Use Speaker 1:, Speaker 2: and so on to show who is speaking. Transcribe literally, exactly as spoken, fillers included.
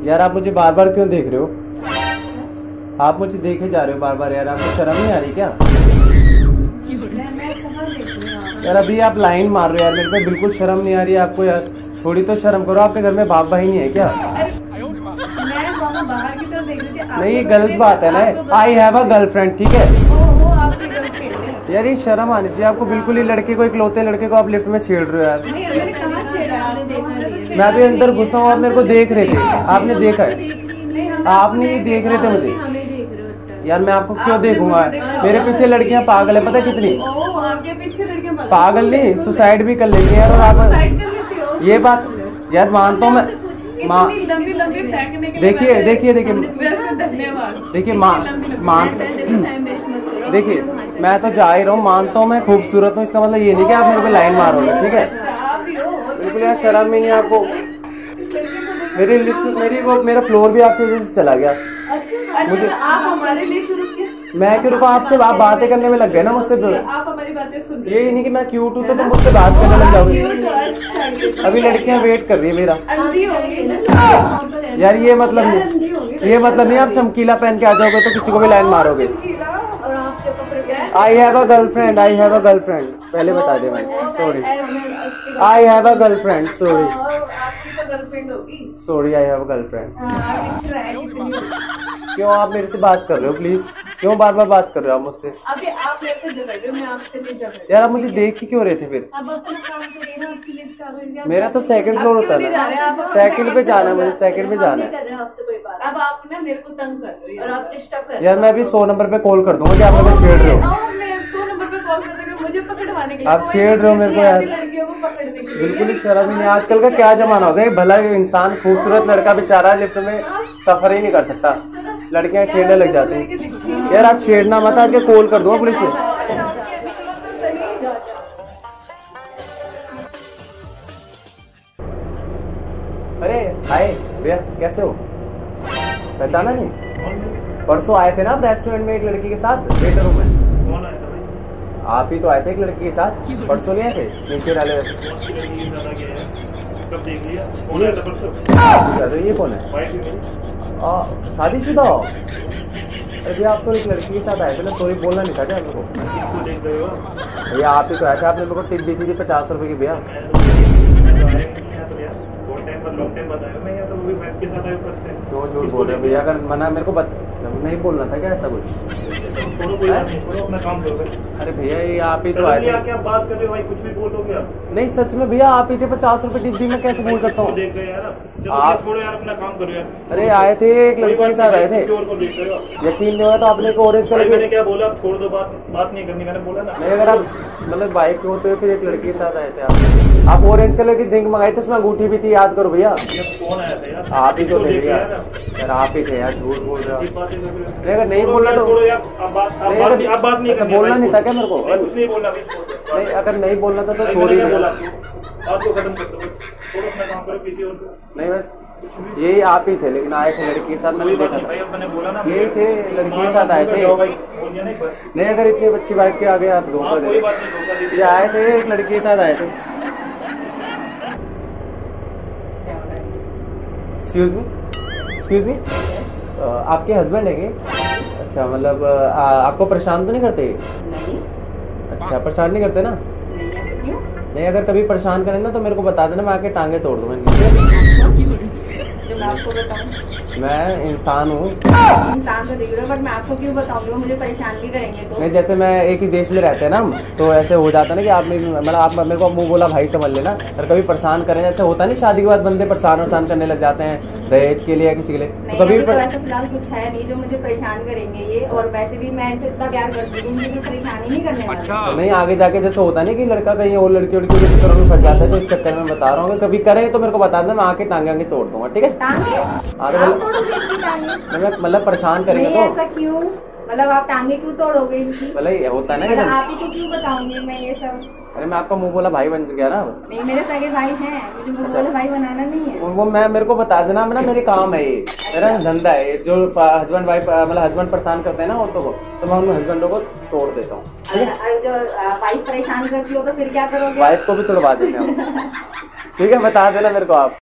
Speaker 1: यार आप मुझे बार बार क्यों देख रहे हो? आप मुझे देखे जा रहे हो बार बार यार, आपको शर्म नहीं आ रही क्या? यार अभी आप लाइन मार रहे हो यार, मेरे पे बिल्कुल शर्म नहीं आ रही है आपको यार। थोड़ी तो शर्म करो, आपके घर में बाप भाई नहीं है क्या?
Speaker 2: बाहर की तरफ देख रही थी।
Speaker 1: नहीं गलत बात है ना, आई हैव अ गर्लफ्रेंड, ठीक है? यार ये शर्म आनी चाहिए आपको बिल्कुल ही। लड़के को, इकलौते लड़के को आप लिफ्ट में छेड़ रहे हो यार। मैं अभी अंदर घुसा हूँ, आप मेरे को देख रहे थे, आपने देखा है? आपने ये देख रहे थे मुझे यार, मैं आपको क्यों देखूंगा? मेरे पीछे लड़कियां पागल है, पता है कितनी? पागल नहीं, सुसाइड भी कर लेंगे यार। और आप ये बात यार मानता हूँ मैं, देखिए देखिए देखिए देखिए मान मान देखिए मैं तो जा ही रहा हूँ, मानता हूँ मैं खूबसूरत हूँ, इसका मतलब ये नहीं कि आप मेरे पे लाइन मारोगे, ठीक है? बिल्कुल यार शर्म ही नहीं आपको। मेरी लिफ्ट, मेरी वो मेरा फ्लोर भी आपकी वजह से चला गया। मुझे आप हमारे लिए क्यों रुके? मैं क्यों रुका? आपसे आप बातें करने में लग गए ना मुझसे।
Speaker 2: आप हमारी बातें सुन रहे हैं।
Speaker 1: ये नहीं कि मैं क्यूट हूँ तो तुम मुझसे बात करने लग जाओगे। अभी लड़कियां वेट कर रही है मेरा। यार ये मतलब नहीं, ये मतलब नहीं आप चमकीला पहन के आ जाओगे तो किसी को भी लाइन मारोगे। I have a girlfriend, I have a girlfriend, पहले बता दे मैं, sorry. I have a girlfriend, sorry sorry I have a girlfriend. क्यों आप मेरे से बात कर रहे हो? प्लीज क्यों बार बार बात कर रहे हो आप मुझसे?
Speaker 2: अभी आप मेरे से झगड़ रहे हो, मैं आपसे नहीं झगड़ रही।
Speaker 1: यार आप मुझे देख ही क्यों रहे थे फिर?
Speaker 2: अब अपना काम करिए ना, आपकी लिफ्ट आ गई।
Speaker 1: मेरा तो सेकंड फ्लोर होता है ना, सेकंड पे जाना है मुझे, सेकंड पे जाना है।
Speaker 2: आपसे कोई बात, अब आप ना मेरे को तंग कर रहे हो और आप डिस्टर्ब कर रहे हो।
Speaker 1: यार मैं अभी सौ नंबर पे कॉल कर दूंगा कि आप मुझे छेड़ रहे हो।
Speaker 2: सौ नंबर पे कॉल कर देंगे मुझे पकड़वाने के लिए।
Speaker 1: आप छेड़ रहे हो मेरे को यार,
Speaker 2: लड़कियों को पकड़ने के लिए।
Speaker 1: बिल्कुल ही शर्म ही नहीं। आजकल का क्या जमाना हो गया, भला इंसान खूबसूरत लड़का बेचारा लिफ्ट में सफर ही नहीं कर सकता, लड़कियां छेड़ने लग जाती हैं। यार आप छेड़ना मत, आज के कॉल कर दूंगा पुलिस में। अरे हाय भैया, कैसे हो? पहचाना नहीं? परसों आए थे ना आप रेस्टोरेंट में एक लड़की के साथ, वेटर हूँ मैं। आप ही तो आए थे एक लड़की के साथ, परसों नहीं आए थे? नीचे डाले ये कौन है? शादीशुदा हो? अरे भैया आप तो एक लड़की के साथ आए थे ना, सॉरी बोलना नहीं था क्या आपको? भैया आप ही तो आए थे, आपने मेरे को टिप दी थी पचास रुपए की। भैया क्यों झूठ बोल रहे हो भैया? अगर मना मेरे को बत... नहीं बोलना था क्या ऐसा कुछ?
Speaker 3: अपना काम करो।
Speaker 1: अरे भैया ये आप ही तो आए थे।
Speaker 3: क्या बात कर रहे हो भाई, कुछ भी बोलोगे आप?
Speaker 1: नहीं सच में भैया आप ही थे, पचास रुपए टिप दी, मैं कैसे बोल सकता हूँ?
Speaker 3: देख गए यार,
Speaker 1: आप
Speaker 3: छोड़ो यार, अपना काम करो यार।
Speaker 1: अरे आए थे एक लड़की के साथ आए थे, यकीन नहीं हुआ तो आपने को ऑरेंज कलर।
Speaker 3: मैंने क्या बोला? आप छोड़ दो, बात बात नहीं करनी, मैंने बोला ना।
Speaker 1: नहीं अगर आप मतलब वाइफ के होते हुए फिर एक लड़की के साथ आए थे आप आप ऑरेंज कलर की ड्रिंक मंगाई थी, उसमें अंगूठी भी थी, याद करो भैया।
Speaker 3: कौन आया था यार?
Speaker 1: आप ही तो थे भैया यार, आप ही थे यार, झूठ बोल रहे हो। नहीं अगर नहीं बोलना तो अच्छा बोलना नहीं था क्या मेरे को?
Speaker 3: कुछ नहीं बोलना।
Speaker 1: नहीं अगर नहीं बोलना था तो सॉरी बोला।
Speaker 3: बात को खत्म कर दो बस, छोड़ो अपना काम करो, किसी और को।
Speaker 1: नहीं बस यही आप ही थे, लेकिन आए थे लड़की के साथ, मैंने देखा था।
Speaker 3: मैंने बोला ना
Speaker 1: यही थे, लड़की के साथ आए थे। नहीं अगर इतनी अच्छी वाइफ के आगे आप धोखा दे, ये आए थे एक लड़की के साथ आए थे। एक्सक्यूज मी, एक्सक्यूज मी, आपके हस्बैंड है क्या? अच्छा मतलब आ, आपको परेशान तो नहीं करते?
Speaker 2: नहीं।
Speaker 1: अच्छा परेशान नहीं करते ना?
Speaker 2: नहीं, ऐसे क्यों?
Speaker 1: नहीं अगर कभी परेशान करें ना तो मेरे को बता देना, मैं आके टांगे तोड़ दूंगा।
Speaker 2: जो मैं आपको बताऊं,
Speaker 1: मैं इंसान हूँ।
Speaker 2: इंसान तो देख रहे हो, बट मैं आपको क्यों बताऊंगी? वो मुझे परेशान भी करेंगे तो।
Speaker 1: नहीं जैसे मैं एक ही देश में रहते हैं ना हम, तो ऐसे हो जाता है ना कि आपने मतलब आप मेरे को मुंह बोला भाई समझ लेना। और कभी परेशान करें, जैसे होता नहीं शादी के बाद बंदे परेशान वरसान करने लग जाते हैं दहेज के लिए या किसी के लिए, तो कभी
Speaker 2: तो ऐसा फिलहाल कुछ है नहीं जो मुझे परेशान करेंगे ये। और वैसे भी मैं इनसे इतना प्यार करती हूँ, मुझे परेशान ही नहीं करने वाला।
Speaker 1: अच्छा नहीं आगे जाके जैसे होता नहीं कि लड़का कहीं और लड़की उड़की के चक्कर में फंस जाता है, तो इस चक्कर में बता रहा हूँ कभी करें तो मेरे को बता देना, मैं आके टांगे आगे तोड़ दूंगा, ठीक है? मतलब परेशान करेंगे तो
Speaker 2: ऐसा क्यों? मतलब आप टांगे क्यों तोड़ोगे इनकी?
Speaker 1: मतलब होता है ना,
Speaker 2: आप ही को क्यों बताऊंगी मैं ये सब?
Speaker 1: अरे मैं आपका मुंह बोला भाई बन गया ना।
Speaker 2: नहीं मेरे सगे भाई हैं, मुझे मुंह बोला भाई बनाना नहीं है।
Speaker 1: वो मैं मेरे को बता देना, मैं ना मेरे काम है ये, मेरा धंधा है जो हस्बैंड वाइफ मतलब हस्बैंड परेशान करते हैं ना औरतों को, तो मैं उन हस्बैंडों को तोड़ देता हूँ।
Speaker 2: जो वाइफ परेशान करती हो तो फिर क्या करोगे?
Speaker 1: वाइफ को भी तोड़वा देते हैं, ठीक है? बता देना मेरे को आप।